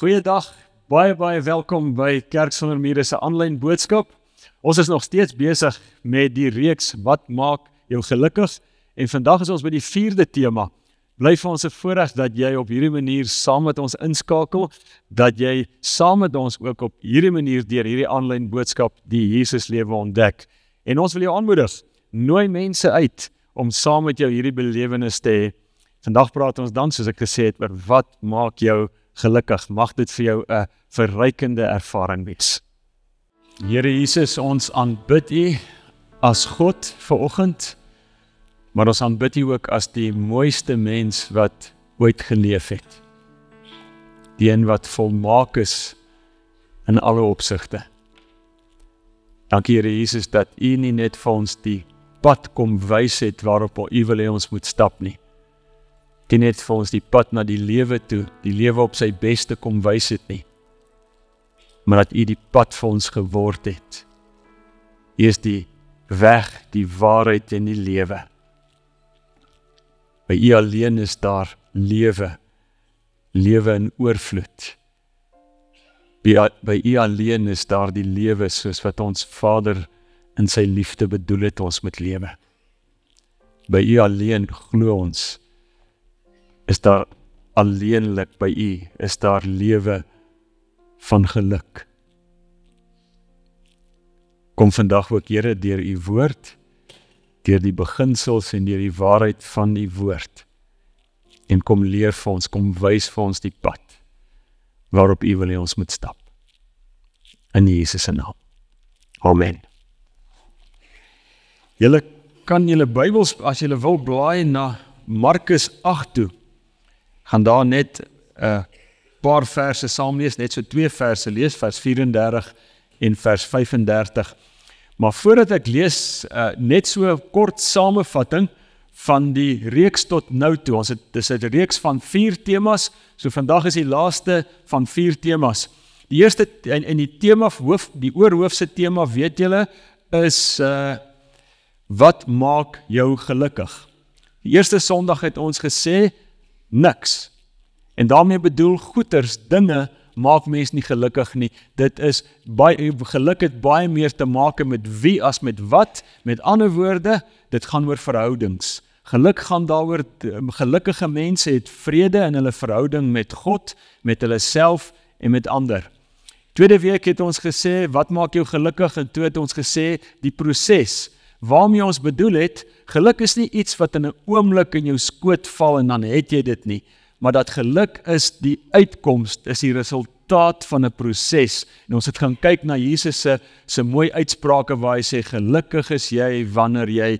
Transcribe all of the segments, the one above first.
Goeiedag, baie welkom by Kerk Sonder Mure se aanlyn boodskap. Ons is nog steeds besig met die reeks Wat maak jou gelukkig? En vandag is ons by die 4de tema. Bly vir ons 'n voorreg dat jy op hierdie manier saam met ons inskakel, dat jy saam met ons ook op hierdie manier deur hierdie aanlyn boodskap die Jesus lewe ontdek. En ons wil jou aanmoedig, nooi mense uit om saam met jou hierdie belewenis te hê. Vandag praat ons dan, soos ek gesê het, oor wat maak jou gelukkig. Mag dit vir jou 'n verrykende ervaring wees. Here Jesus, ons aanbid U as God vanoggend, maar ons aanbid U ook as die mooiste mens wat ooit geleef het. Die een wat volmaak is in alle opsigte. Dankie Here Jesus dat U nie net vir ons die pad kom wys het waarop U wil hê ons moet stap nie. Die net vir ons die pad na die lewe toe, die lewe op sy beste kom wys het nie. Maar dat U die pad vir ons geword het. U is die weg, die waarheid en die lewe. By U alleen is daar lewe, lewe in oorvloed. By U alleen is daar die lewe soos wat ons Vader in sy liefde bedoel het ons moet lewe. By U alleen glo ons, is daar alleenlik by U, is daar lewe van geluk. Kom vandag ook Here deur U woord, deur die beginsels en deur die waarheid van U woord, en kom leer vir ons, kom wys vir ons die pad, waarop U wil hê ons moet stap. In Jesus se naam. Amen. Julle kan julle Bybels, as julle wil, blaai na Markus 8 toe. Gaan daar net 'n paar verse saam lees, net so 2 verse lees, vers 34 en vers 35. Maar voordat ek lees, net so 'n kort samevatting van die reeks tot nou toe. Dis 'n reeks van 4 temas, so vandag is die laaste van 4 temas. Die eerste, en die tema, die oorhoofse tema, weet julle, is wat maak jou gelukkig? Die eerste Sondag het ons gesê, niks. En daarmee bedoel goeders, dinge, maak mens nie gelukkig nie. Dit is, geluk het baie meer te maak met wie as met wat. Met ander woorde, dit gaan oor verhoudings. Geluk gaan daaroor, gelukkige mense het vrede in hulle verhouding met God, met hulle self en met ander. Tweede week het ons gesê, wat maak jou gelukkig? En toe het ons gesê, die proses. Waarmee ons bedoel het, geluk is nie iets wat in 'n oomblik in jou skoot val en dan het jy dit nie, maar dat geluk is die uitkoms, is die resultaat van 'n proses. En ons het gaan kyk na Jesus se mooi uitsprake waar hy sê, gelukkig is jy wanneer jy,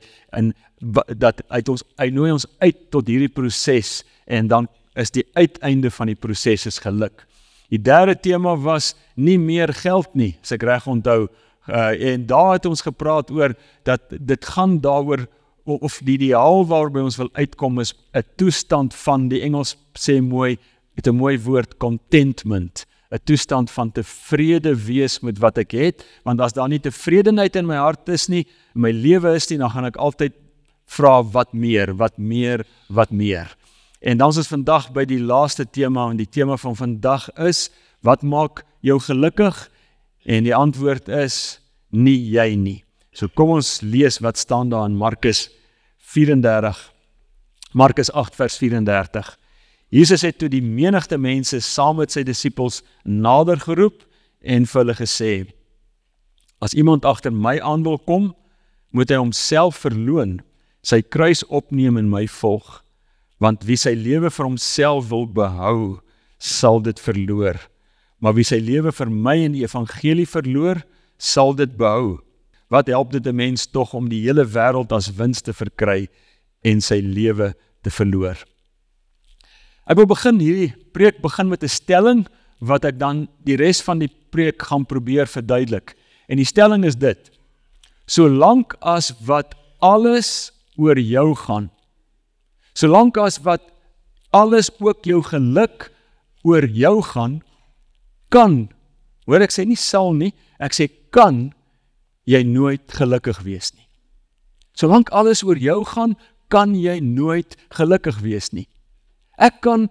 hy nooi ons uit tot hierdie proses, en dan is die uiteinde van die proses is geluk. Die derde tema was nie meer geld nie, as ek reg onthou, en daar het ons gepraat oor, dat dit gaan daaroor, of die ideaal waarby ons wil uitkom is 'n toestand van, die Engels sê mooi, met 'n mooi woord, contentment, 'n toestand van tevrede wees met wat ek het, want as daar nie tevredenheid in my hart is nie, in my lewe is nie, dan gaan ek altyd vra wat meer. En dan is ons vandag by die laaste tema, en die tema van vandag is, wat maak jou gelukkig? En die antwoord is, nie jy nie. So kom ons lees wat staan daar in Markus 8 vers 34. Jesus het toe die menigte mense saam met sy disippels nader geroep en vir hulle gesê, as iemand agter my aan wil kom, moet hy homself verloon, sy kruis opneem en my volg, want wie sy lewe vir homself wil behou, sal dit verloor. Maar wie sy lewe vir my en die evangelie verloor, sal dit behou. Wat help dit 'n mens tog om die hele wêreld as wins te verkry en sy lewe te verloor? Ek wil hierdie preek begin met 'n stelling, wat ek dan die res van die preek gaan probeer verduidelik. En die stelling is dit, solank as wat alles oor jou gaan, solank as wat alles ook jou geluk oor jou gaan, kan, hoor ek sê nie sal nie, ek sê kan, jy nooit gelukkig wees nie. Solank alles oor jou gaan, kan jy nooit gelukkig wees nie. Ek kan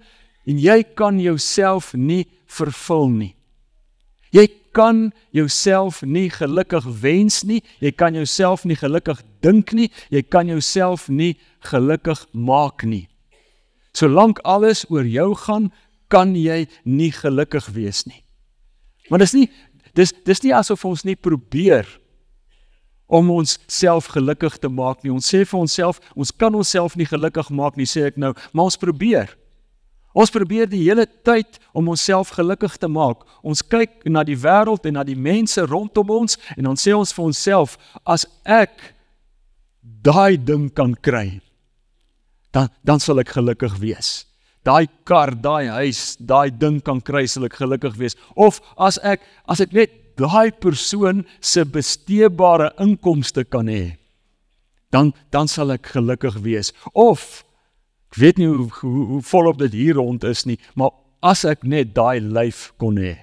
En jy kan jouself nie vervul nie. Jy kan jouself nie gelukkig wens nie, jy kan jouself nie gelukkig dink nie, jy kan jouself nie gelukkig maak nie. Solank alles oor jou gaan, kan jy nie gelukkig wees nie. Maar dis nie asof ons nie probeer om ons self gelukkig te maak nie. Ons sê vir onsself, ons kan onsself nie gelukkig maak nie, sê ek nou, maar ons probeer. Ons probeer die hele tyd om onsself gelukkig te maak. Ons kyk na die wêreld en na die mense rondom ons en dan sê ons vir onsself, as ek daai ding kan kry, dan sal ek gelukkig wees. Daai kar, daai huis, daai ding kan kry, sal ek gelukkig wees. Of as ek net daai persoon se besteedbare inkomste kan hê, dan sal ek gelukkig wees. Of ek weet nie hoe volop dit hier rond is nie, maar as ek net daai lyf kon hê.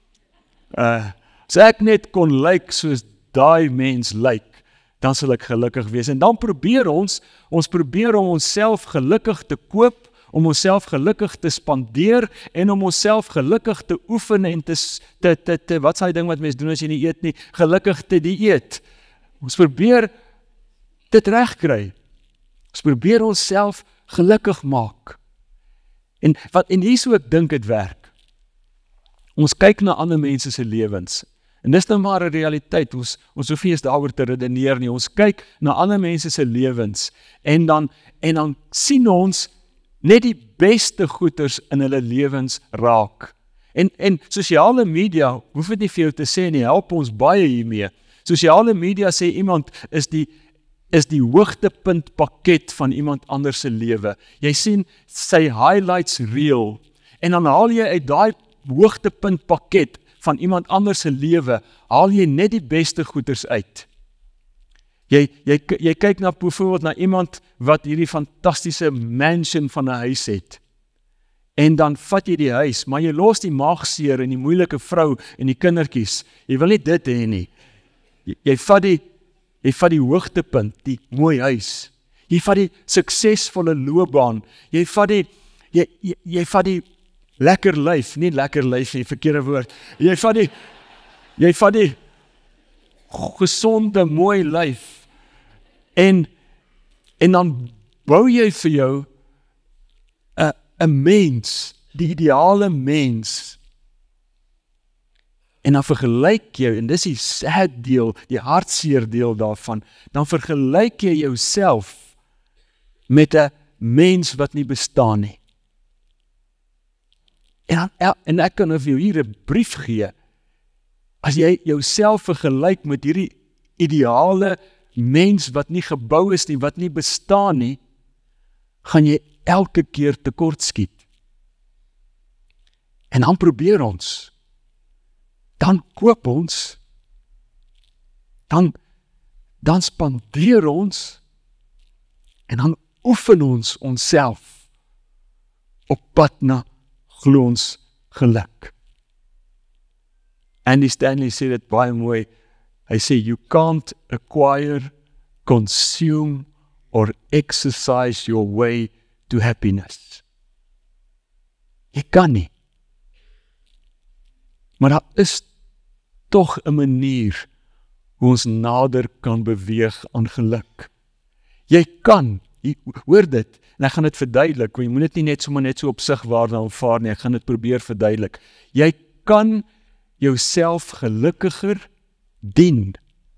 As ek net kon lyk soos daai mens lyk, dan sal ek gelukkig wees. En dan probeer ons probeer om onsself gelukkig te koop, om onsself gelukkig te spandeer, en om onsself gelukkig te oefen en wat is die ding wat mens doen as jy nie eet nie, gelukkig te dieet. Ons probeer dit regkry. Ons probeer onsself gelukkig maak. En hier so ek dink dit werk. Ons kyk na ander mense se lewens. En dis nou maar 'n realiteit. Ons hoef nie eens daaroor te redeneer nie. Ons kyk na ander mense se lewens en dan sien ons net die beste goeders in hulle lewens raak. En sosiale media, hoef dit nie vir jou te sê nie, help ons baie hiermee. Sosiale media sê iemand is die hoogtepunt pakket van iemand anders se lewe. Jy sien sy highlights reel en dan haal jy uit daai hoogtepunt pakket van iemand anders se lewe, haal jy net die beste goeders uit. Jy kyk na byvoorbeeld na iemand wat hierdie fantastiese mansion van 'n huis het. En dan vat jy die huis, maar jy los die maagseer en die moeilike vrou en die kindertjies. Jy wil nie dit hê nie. Jy vat die hoogtepunt, die mooi huis. Jy vat die suksesvolle loopbaan. Jy vat die lekker lyf, nie lekker lyf nie, verkeerde woord. Jy vat die gesonde, mooi lyf. En dan bou jy vir jou 'n mens, die ideale mens. En dan vergelyk jy, en dis die sad deel, die hartseer deel daarvan, dan vergelyk jy jouself met 'n mens wat nie bestaan nie. En ek kan vir jou hier 'n brief gee. As jy jouself vergelyk met hierdie ideale mens wat nie gebou is nie, wat nie bestaan nie, gaan jy elke keer tekort skiet. En dan probeer ons, dan koop ons, dan spandeer ons, en dan oefen ons onsself op pad na glo ons geluk. Andy Stanley sê dit baie mooi. Hy sê, you can't acquire, consume, or exercise your way to happiness. Jy kan nie. Maar daar is tog 'n manier hoe ons nader kan beweeg aan geluk. Jy kan, hoor dit, en ek gaan dit verduidelik, want jy moet dit nie net so op sig waarde aanvaar nie, ek gaan dit probeer verduidelik. Jy kan jouself gelukkiger dien.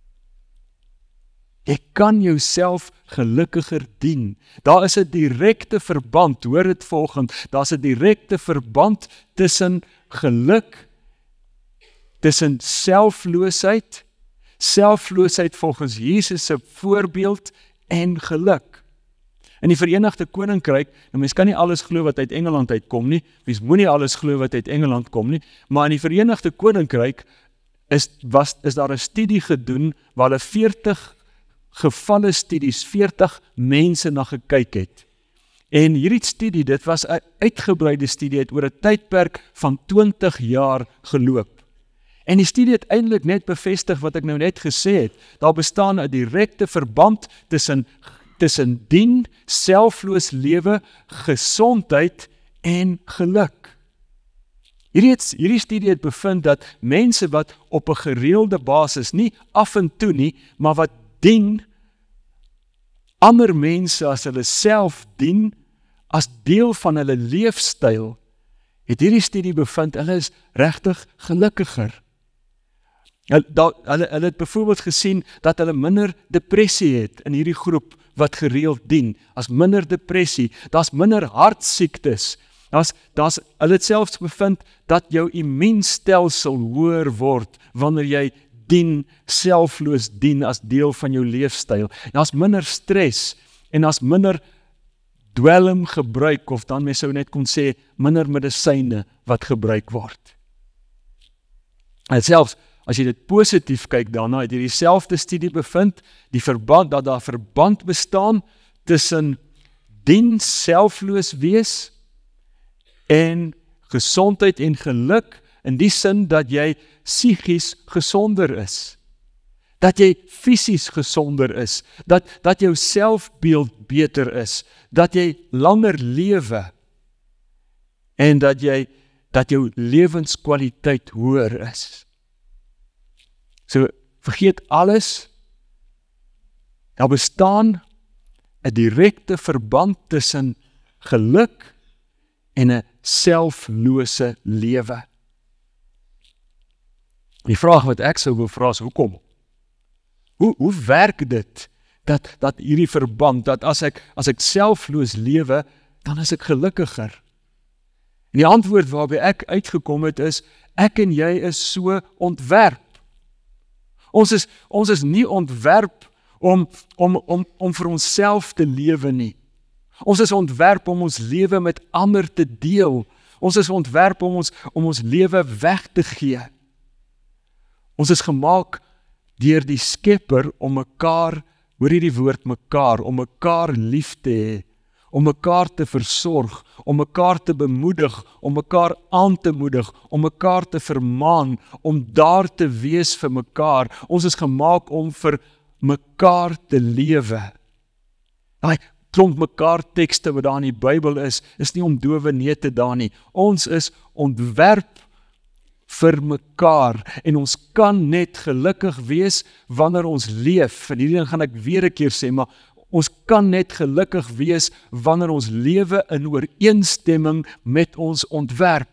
Jy kan jouself gelukkiger dien. Daar is 'n direkte verband, hoor dit volgend, daar is 'n direkte verband tussen geluk, tussen selfloosheid volgens Jesus se voorbeeld en geluk. In die Verenigde Koninkryk, nou mens kan nie alles glo wat uit Engeland uitkom nie, mens moet nie alles glo wat uit Engeland kom nie, maar in die Verenigde Koninkryk is daar 'n studie gedoen waar hulle 40 gevalle studies, 40 mense na gekyk het. En hierdie studie, dit was 'n uitgebreide studie, het oor 'n tydperk van 20 jaar geloop. En die studie het eintlik net bevestig wat ek nou net gesê het. Daar bestaan 'n direkte verband tussen dien, selfloos lewe, gesondheid en geluk. Hierdie studie het bevind dat mense wat op 'n gereelde basis, nie af en toe nie, maar wat dien ander mense as hulle self dien, as deel van hulle leefstyl, het hierdie studie bevind, hulle is regtig gelukkiger. Hulle het byvoorbeeld gesien dat hulle minder depressie het in hierdie groep wat gereeld dien, as minder depressie, daar's minder hartsiektes, hulle het selfs bevind dat jou immuunstelsel hoër word wanneer jy selfloos dien as deel van jou leefstyl. Daar's minder stres en daar's minder dwelmgebruik, of dan mens sou net kon sê, minder medisyne wat gebruik word. En selfs as jy dit positief kyk daarna, het jy dieselfde studie bevind, dat daar verband bestaan tussen selfloos wees en gesondheid en geluk, in die sin dat jy psigies gesonder is, dat jy fisies gesonder is, dat jou selfbeeld beter is, dat jy langer lewe, en dat jou lewenskwaliteit hoër is. So, vergeet alles, daar bestaan 'n direkte verband tussen geluk en 'n selflose lewe. Die vraag wat ek sou wil vra is, hoekom? Hoe werk dit, dat hierdie verband, dat as ek selfloos lewe, dan is ek gelukkiger? En die antwoord waarby ek uitgekom het is, ek en jy is so ontwerp. Ons is nie ontwerp om vir onsself te lewe nie. Ons is ontwerp om ons lewe met ander te deel. Ons is ontwerp om ons lewe weg te gee. Ons is gemaak deur die Skepper om mekaar, hoor hierdie woord mekaar, om mekaar lief te hê, om mekaar te versorg, om mekaar te bemoedig, om mekaar aan te moedig, om mekaar te vermaan, om daar te wees vir mekaar. Ons is gemaak om vir mekaar te lewe. Daai klomp mekaar tekste wat daar in die Bybel is nie om dowe neete daar nie. Ons is ontwerp vir mekaar, en ons kan net gelukkig wees wanneer ons leef. En hierdie gaan ek weer 'n keer sê, maar ons kan net gelukkig wees wanneer ons lewe in ooreenstemming met ons ontwerp.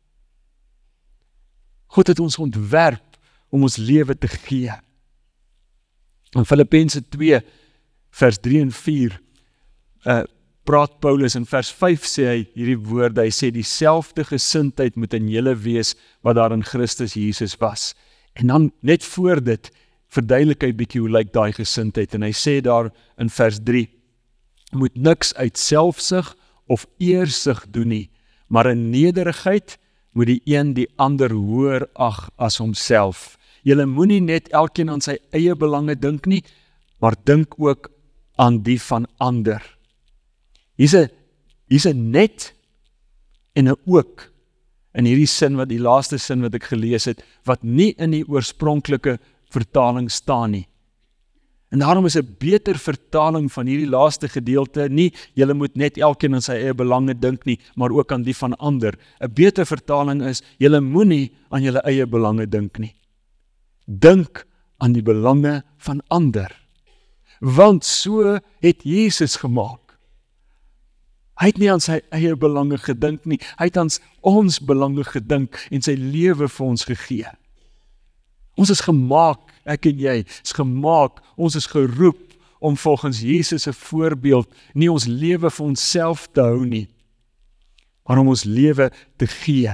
God het ons ontwerp om ons lewe te gee. In Filippense 2, vers 3 en 4, praat Paulus, in vers 5 sê hy hierdie woorde, hy sê, dieselfde gesindheid moet in julle wees, wat daar in Christus Jesus was. En dan, net voor dit, verduidelik hy bietjie hoe lyk daai gesindheid, en hy sê daar in vers 3, moet niks uit selfsug of eersug doen nie, maar in nederigheid moet die een die ander hoër ag as homself. Julle moenie net elkeen aan sy eie belange dink nie, maar dink ook aan die van ander. Hier's 'n net en 'n ook, in hierdie sin, die laaste sin wat ek gelees het, wat nie in die oorspronklike vertaling staan nie. En daarom is 'n beter vertaling van hierdie laaste gedeelte nie, julle moet net elkeen aan sy eie belange dink nie, maar ook aan die van ander. 'n Beter vertaling is, julle moenie aan julle eie belange dink nie. Dink aan die belange van ander. Want so het Jesus gemaak. Hy het nie aan sy eie belange gedink nie, hy het aan ons belange gedink en sy lewe vir ons gegee. Ons is gemaak, ek en jy, is gemaak, ons is geroep om volgens Jesus se voorbeeld nie ons lewe vir onsself te hou nie, maar om ons lewe te gee.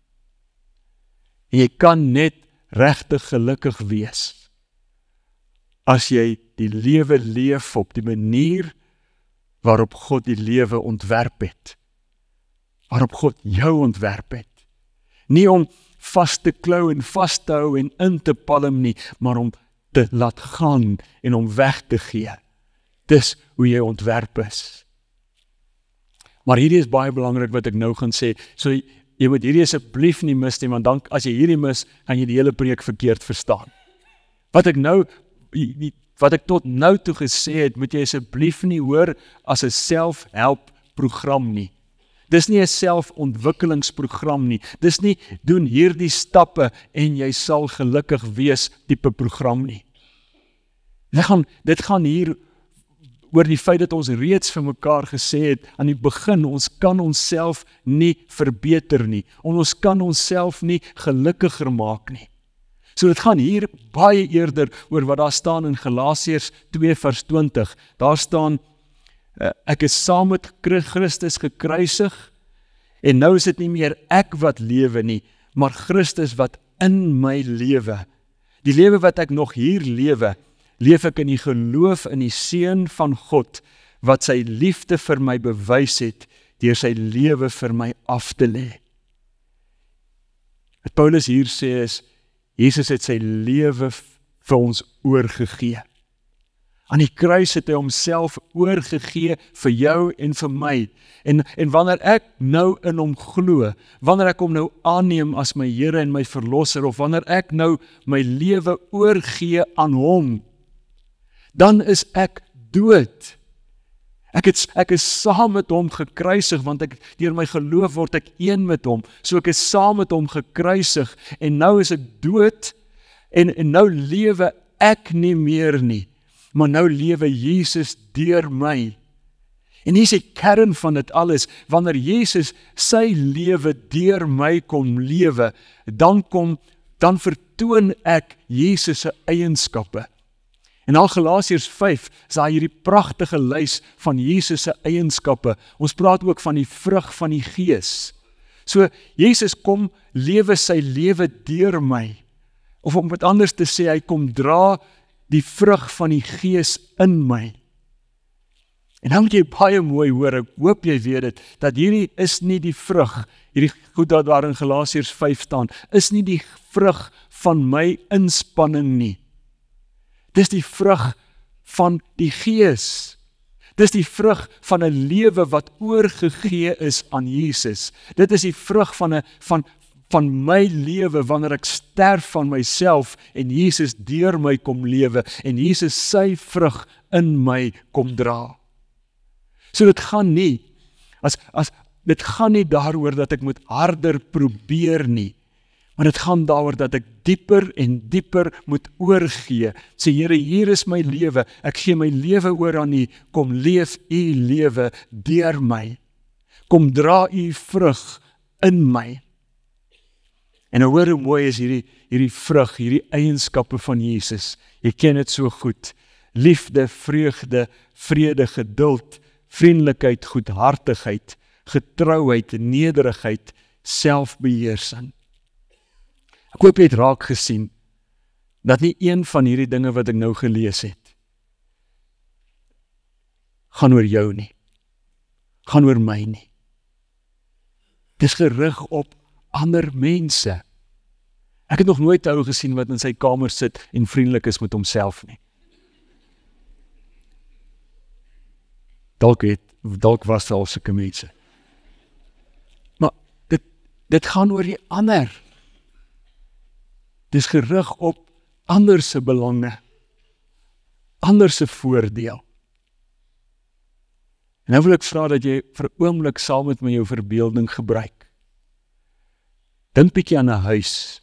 En jy kan net regtig gelukkig wees as jy die lewe leef op die manier waarop God die lewe ontwerp het. Waarop God jou ontwerp het. Nie om vast te klou en vast te hou en in te palm nie, maar om te laat gaan en om weg te gee. Dis hoe jy ontwerp is. Maar hierdie is baie belangrik wat ek nou gaan sê. So jy moet hierdie asseblief nie mis nie, want dan as jy hierdie mis, gaan jy die hele preek verkeerd verstaan. Wat ek tot nou toe gesê het, moet jy asseblief nie hoor as 'n self-help program nie. Dis nie 'n selfontwikkelingsprogram nie. Dis nie doen hierdie stappe en jy sal gelukkig wees tipe program nie. Dit gaan hier oor die feit dat ons reeds vir mekaar gesê het aan die begin, ons kan onsself nie verbeter nie. Ons kan onsself nie gelukkiger maak nie. So dit gaan hier baie eerder oor wat daar staan in Galasiërs 2 vers 20. Daar staan, ek is saam met Christus gekruisig, en nou is dit nie meer ek wat lewe nie, maar Christus wat in my lewe. Die lewe wat ek nog hier lewe, leef ek in die geloof in die Seun van God, wat sy liefde vir my bewys het, deur sy lewe vir my af te lê. Wat Paulus hier sê is, Jesus het sy lewe vir ons oorgegee. Aan die kruis het hy homself oorgegee vir jou en vir my. En wanneer ek nou in hom glo, wanneer ek hom nou aanneem as my Here en my verlosser, of wanneer ek nou my lewe oorgee aan hom, dan is ek dood. Ek is saam met hom gekruisig, want deur my geloof word ek een met hom. So ek is saam met hom gekruisig, en nou is ek dood, en nou lewe ek nie meer nie, maar nou lewe Jesus deur my. En hier is die kern van dit alles, wanneer Jesus sy lewe deur my kom lewe, dan vertoon ek Jesus se eienskappe. En al Galasiërs 5 is daar hierdie pragtige lys van Jesus se eienskappe. Ons praat ook van die vrug van die Gees. So, Jesus kom lewe sy lewe deur my. Of om wat anders te sê, hy kom dra die vrug van die Gees in my. En nou moet jy baie mooi hoor, ek hoop jy weet dit, dat hierdie is nie die vrug, hierdie goed dat daar in Galasiërs 5 staan, is nie die vrug van my inspanning nie. Dis die vrug van die Gees. Dis die vrug van 'n lewe wat oorgegee is aan Jesus. Dit is die vrug van my lewe wanneer ek sterf van myself en Jesus deur my kom lewe en Jesus sy vrug in my kom dra. So dit gaan nie, dit gaan nie daaroor dat ek moet harder probeer nie, maar dit gaan daaroor dat ek dieper en dieper moet oorgee. Sê Here, hier is my lewe, ek gee my lewe oor aan U, kom leef U lewe deur my. Kom dra U vrug in my. En nou hoor hoe mooi is hierdie vrug, hierdie eienskappe van Jesus. Jy ken dit so goed. Liefde, vreugde, vrede, geduld, vriendelikheid, goedhartigheid, getrouheid, nederigheid, selfbeheersing. Ek hoop jy het raak gesien, dat nie een van hierdie dinge wat ek nou gelees het, gaan oor jou nie, gaan oor my nie. Dis gerig op ander mense. Ek het nog nooit 'n ou gesien wat in sy kamer sit en vriendelik is met homself nie. Dalk was daar al sulke mense. Maar dit gaan oor die ander. Dis gerig op ander se belange, ander se voordeel. En nou wil ek vra dat jy vir 'n oomblik saam met my jou verbeelding gebruik. Dink bietjie aan 'n huis.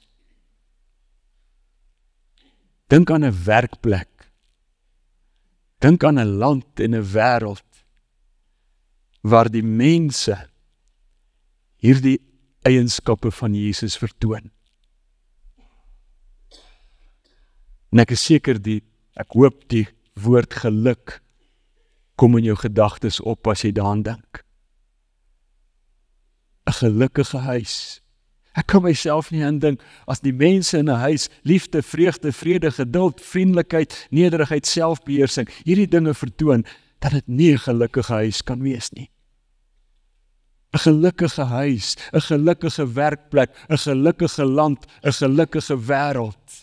Dink aan 'n werkplek. Dink aan 'n land en 'n wêreld waar die mense hierdie eienskappe van Jesus vertoon. En ek is seker ek hoop die woord geluk kom in jou gedagtes op as jy daaraan dink. 'n Gelukkige huis. Ek kan myself nie indink as die mense in 'n huis liefde, vreugde, vrede, geduld, vriendelikheid, nederigheid, selfbeheersing, hierdie dinge vertoon, dat dit nie 'n gelukkige huis kan wees nie. 'n Gelukkige huis, 'n gelukkige werkplek, 'n gelukkige land, 'n gelukkige wêreld.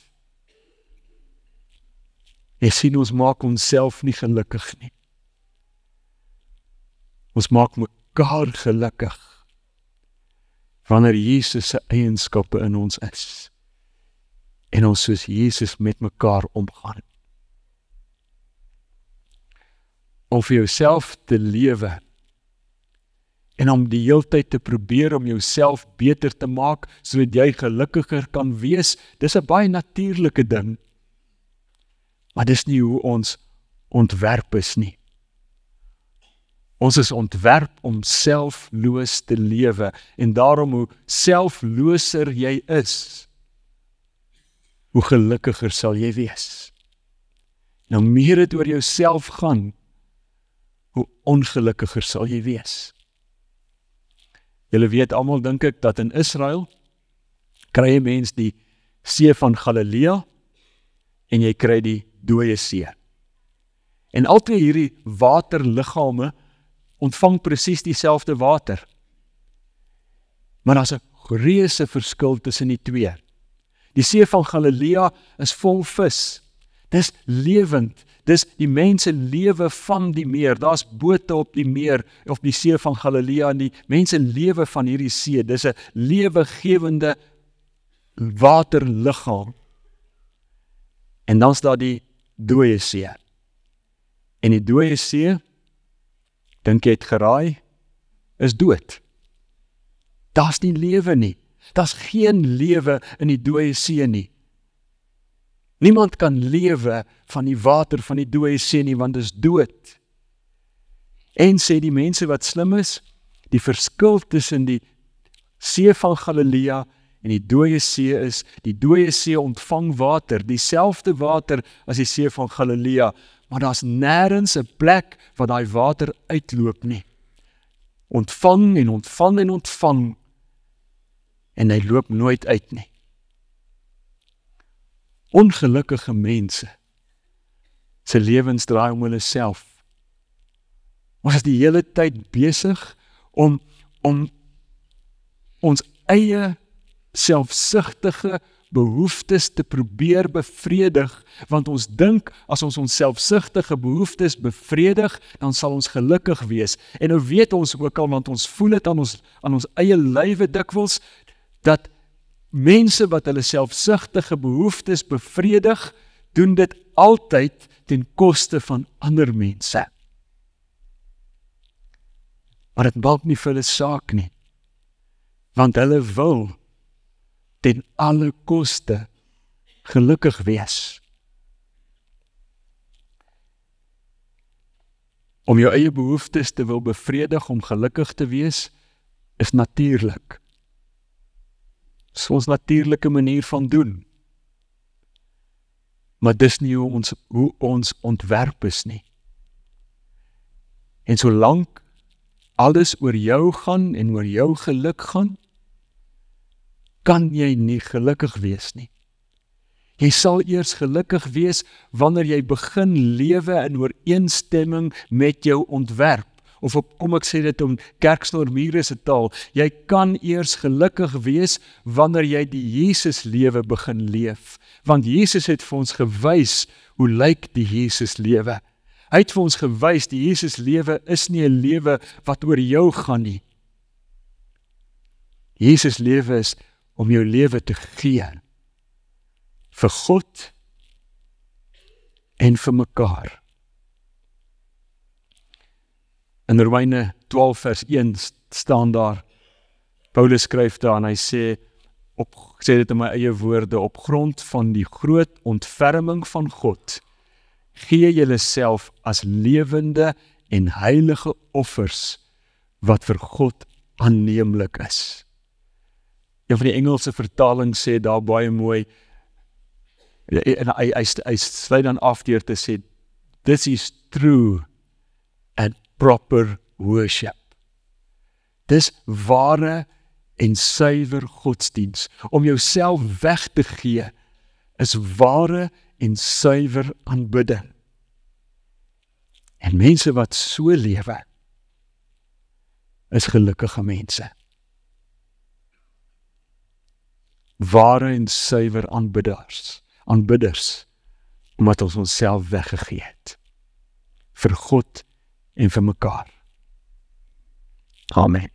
Jy sien, ons maak onsself nie gelukkig nie. Ons maak mekaar gelukkig wanneer Jesus se eienskappe in ons is en ons soos Jesus met mekaar omgaan. Om vir jouself te lewe en om die heeltyd te probeer om jouself beter te maak, sodat jy gelukkiger kan wees, dis 'n baie natuurlike ding. Maar dis nie hoe ons ontwerp is nie. Ons is ontwerp om selfloos te lewe, en daarom hoe selfloser jy is, hoe gelukkiger sal jy wees. Nou meer dit oor jouself gaan, hoe ongelukkiger sal jy wees. Julle weet almal, dink ek, dat in Israel kry 'n mens die see van Galilea en jy kry die dooie see. En albei hierdie waterliggame ontvang presies dieselfde water. Maar daar's 'n reuse verskil tussen die twee. Die see van Galilea is vol vis. Dis lewend. Dis die mense lewe van die meer. Daar's bote op die meer, of die see van Galilea, en die mense lewe van hierdie see. Dis 'n lewegewende waterliggaam. En dan's daar die dooie see. En die dooie see, dink jy het geraai, is dood. Daar's nie lewe nie. Daar's geen lewe in die dooie see nie. Niemand kan lewe van die water van die dooie see nie, want dit is dood. En sê die mense wat slim is, die verskil tussen die see van Galilea en die dooie see is, die dooie see ontvang water, dieselfde water as die see van Galilea, maar daar's nêrens 'n plek waar daai water uitloop nie. Ontvang en ontvang en ontvang, en hy loop nooit uit nie. Ongelukkige mense se lewens draai om hulle self. Ons is die hele tyd besig om ons eie selfsugtige behoeftes te probeer bevredig, want ons dink as ons selfsugtige behoeftes bevredig, dan sal ons gelukkig wees. En nou weet ons ook al, want ons voel dit aan ons eie lywe dikwels, dat mense wat hulle selfsugtige behoeftes bevredig, doen dit altyd ten koste van ander mense. Maar dit maak nie vir hulle saak nie, want hulle wil ten alle koste gelukkig wees. Om jou eie behoeftes te wil bevredig om gelukkig te wees, is natuurlik. Dis ons natuurlike manier van doen. Maar dis nie hoe ons ontwerp is nie. En solank alles oor jou gaan en oor jou geluk gaan, kan jy nie gelukkig wees nie. Jy sal eers gelukkig wees wanneer jy begin lewe in ooreenstemming met jou ontwerp. Of kom ek sê dit om kerksnormiere se taal, jy kan eers gelukkig wees wanneer jy die Jesus lewe begin leef. Want Jesus het vir ons gewys hoe lyk die Jesus lewe. Hy het vir ons gewys die Jesus lewe is nie 'n lewe wat oor jou gaan nie. Jesus lewe is om jou lewe te gee vir God en vir mekaar. In Romeine 12 vers 1 staan daar, Paulus skryf daar en hy sê dit in my eie woorde, op grond van die groot ontferming van God, gee julle self as lewende en heilige offers, wat vir God aanneemlik is. Een van die Engelse vertaling sê daar baie mooi, en hy sluit dan af deur te sê, this is true and proper worship. Dis ware en suiwer godsdiens. Om jouself weg te gee, is ware en suiwer aanbidding. En mense wat so lewe, is gelukkige mense. Ware en suiwer aanbidders, omdat ons onsself weggegee het, vir God en vir mekaar. Amen.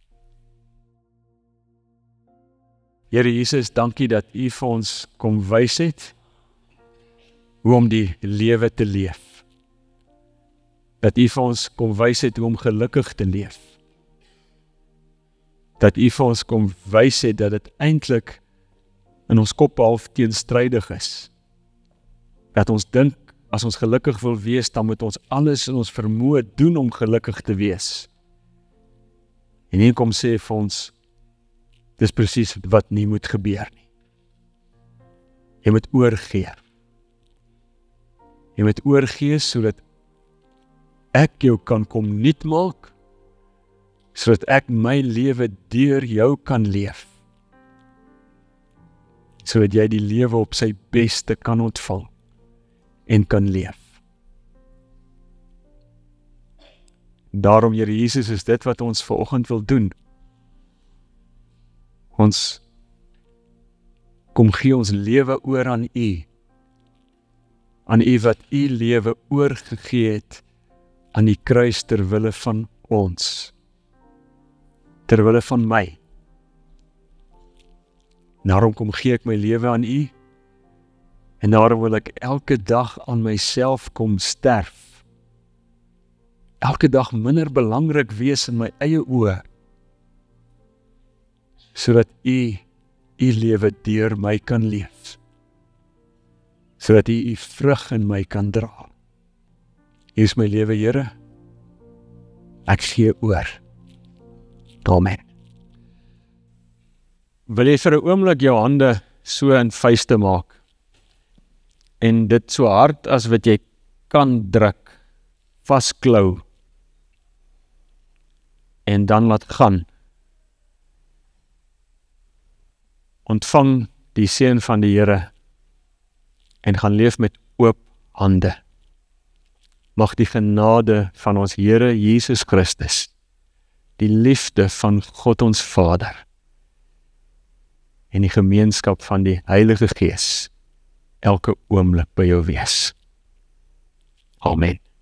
Here Jesus, dankie dat U vir ons kom wys het, hoe om die lewe te leef. Dat U vir ons kom wys het hoe om gelukkig te leef. dat U vir ons kom wys het dat dit eintlik in ons kop half teenstrydig is. Dat ons dink, as ons gelukkig wil wees, dan moet ons alles in ons vermoë doen om gelukkig te wees. En hier kom sê vir ons, dis presies wat nie moet gebeur nie. Jy moet oorgee. Jy moet oorgee sodat ek jou kan kom nuut maak, sodat ek my lewe deur jou kan leef. Sodat jy die lewe op sy beste kan ontvang en kan leef. Daarom, Here Jesus, is dit wat ons vanoggend wil doen. Ons kom gee ons lewe oor aan U wat U lewe oorgegee het aan die kruis ter wille van ons, ter wille van my. Daarom kom gee ek my lewe aan U, en daarom wil ek elke dag aan myself kom sterf. Elke dag minder belangrik wees in my eie oë, sodat U lewe deur my kan leef. Sodat U vrug in my kan dra. Hier is my lewe, Here. Ek gee oor. Amen. Wil jy vir 'n oomblik jou hande so in vuiste maak en dit so hard as wat jy kan druk, vasklou en dan laat gaan. Ontvang die seën van die Here en gaan leef met oop hande. Mag die genade van ons Here Jesus Christus, die liefde van God ons Vader en die gemeenskap van die Heilige Gees elke oomblik by jou wees. Amen.